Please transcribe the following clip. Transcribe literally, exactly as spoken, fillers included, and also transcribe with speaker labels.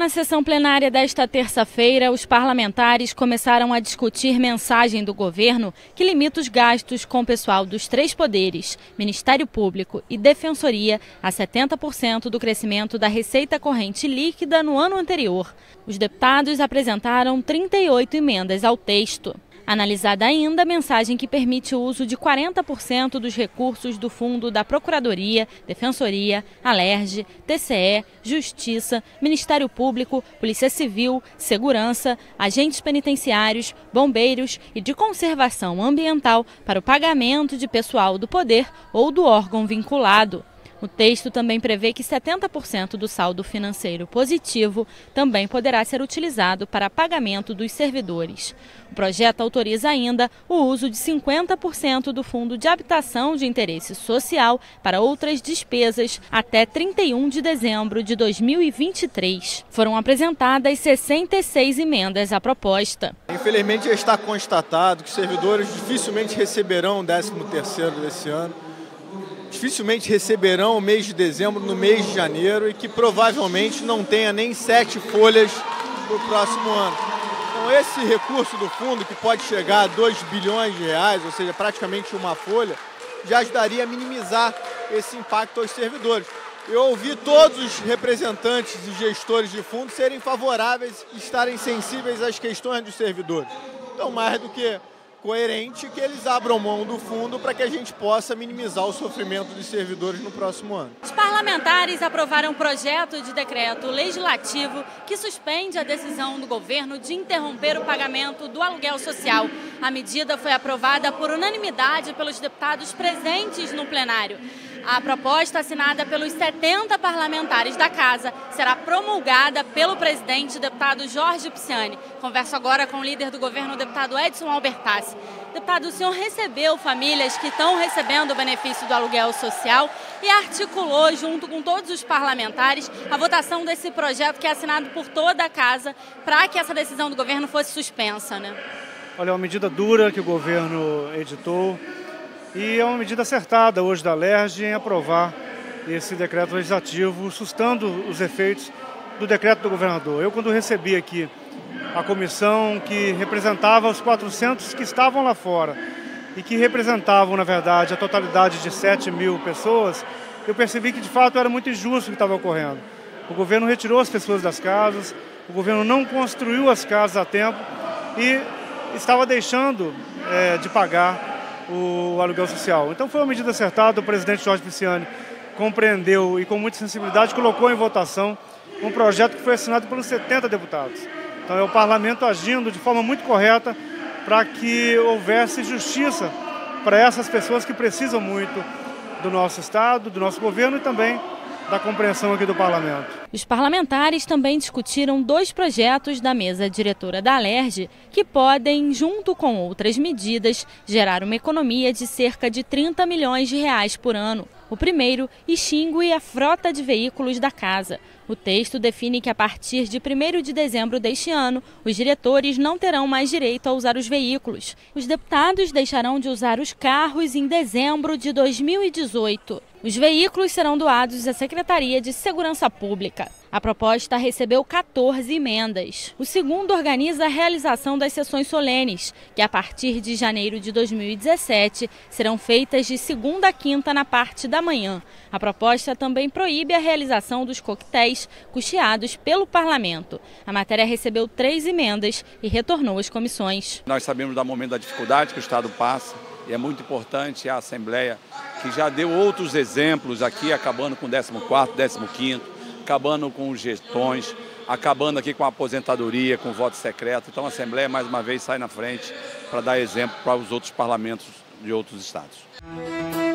Speaker 1: Na sessão plenária desta terça-feira, os parlamentares começaram a discutir mensagem do governo que limita os gastos com o pessoal dos três poderes, Ministério Público e Defensoria, a setenta por cento do crescimento da receita corrente líquida no ano anterior. Os deputados apresentaram trinta e oito emendas ao texto. Analisada ainda a mensagem que permite o uso de quarenta por cento dos recursos do Fundo da Procuradoria, Defensoria, Alerj, T C E, Justiça, Ministério Público, Polícia Civil, Segurança, agentes penitenciários, bombeiros e de conservação ambiental para o pagamento de pessoal do poder ou do órgão vinculado. O texto também prevê que setenta por cento do saldo financeiro positivo também poderá ser utilizado para pagamento dos servidores. O projeto autoriza ainda o uso de cinquenta por cento do Fundo de Habitação de Interesse Social para outras despesas até trinta e um de dezembro de dois mil e vinte e três. Foram apresentadas sessenta e seis emendas à proposta.
Speaker 2: Infelizmente já está constatado que os servidores dificilmente receberão o décimo terceiro desse ano. Dificilmente receberão o mês de dezembro no mês de janeiro e que provavelmente não tenha nem sete folhas para o próximo ano. Então esse recurso do fundo, que pode chegar a dois bilhões de reais, ou seja, praticamente uma folha, já ajudaria a minimizar esse impacto aos servidores. Eu ouvi todos os representantes e gestores de fundo serem favoráveis e estarem sensíveis às questões dos servidores. Então, mais do que coerente que eles abram mão do fundo para que a gente possa minimizar o sofrimento dos servidores no próximo ano.
Speaker 1: Os parlamentares aprovaram um projeto de decreto legislativo que suspende a decisão do governo de interromper o pagamento do aluguel social. A medida foi aprovada por unanimidade pelos deputados presentes no plenário. A proposta, assinada pelos setenta parlamentares da Casa, será promulgada pelo presidente, deputado Jorge Pisciani. Converso agora com o líder do governo, o deputado Edson Albertassi. Deputado, o senhor recebeu famílias que estão recebendo o benefício do aluguel social e articulou, junto com todos os parlamentares, a votação desse projeto que é assinado por toda a Casa para que essa decisão do governo fosse suspensa, né?
Speaker 3: Olha, é uma medida dura que o governo editou. E é uma medida acertada hoje da Alerj em aprovar esse decreto legislativo, sustando os efeitos do decreto do governador. Eu, quando recebi aqui a comissão que representava os quatrocentos que estavam lá fora e que representavam, na verdade, a totalidade de sete mil pessoas, eu percebi que, de fato, era muito injusto o que estava ocorrendo. O governo retirou as pessoas das casas, o governo não construiu as casas a tempo e estava deixando é, de pagar o aluguel social. Então foi uma medida acertada, o presidente Jorge Pisciani compreendeu e com muita sensibilidade colocou em votação um projeto que foi assinado pelos setenta deputados. Então é o parlamento agindo de forma muito correta para que houvesse justiça para essas pessoas que precisam muito do nosso Estado, do nosso governo e também da compreensão aqui do parlamento.
Speaker 1: Os parlamentares também discutiram dois projetos da mesa diretora da Alerj que podem, junto com outras medidas, gerar uma economia de cerca de trinta milhões de reais por ano. O primeiro extingue a frota de veículos da Casa. O texto define que a partir de primeiro de dezembro deste ano, os diretores não terão mais direito a usar os veículos. Os deputados deixarão de usar os carros em dezembro de dois mil e dezoito. Os veículos serão doados à Secretaria de Segurança Pública. A proposta recebeu quatorze emendas. O segundo organiza a realização das sessões solenes, que a partir de janeiro de dois mil e dezessete serão feitas de segunda a quinta na parte da manhã. A proposta também proíbe a realização dos coquetéis custeados pelo parlamento. A matéria recebeu três emendas e retornou às comissões.
Speaker 4: Nós sabemos do momento da dificuldade que o Estado passa e é muito importante a Assembleia, que já deu outros exemplos aqui, acabando com o décimo quarto, décimo quinto, acabando com os gestões, acabando aqui com a aposentadoria, com o voto secreto. Então a Assembleia, mais uma vez, sai na frente para dar exemplo para os outros parlamentos de outros estados.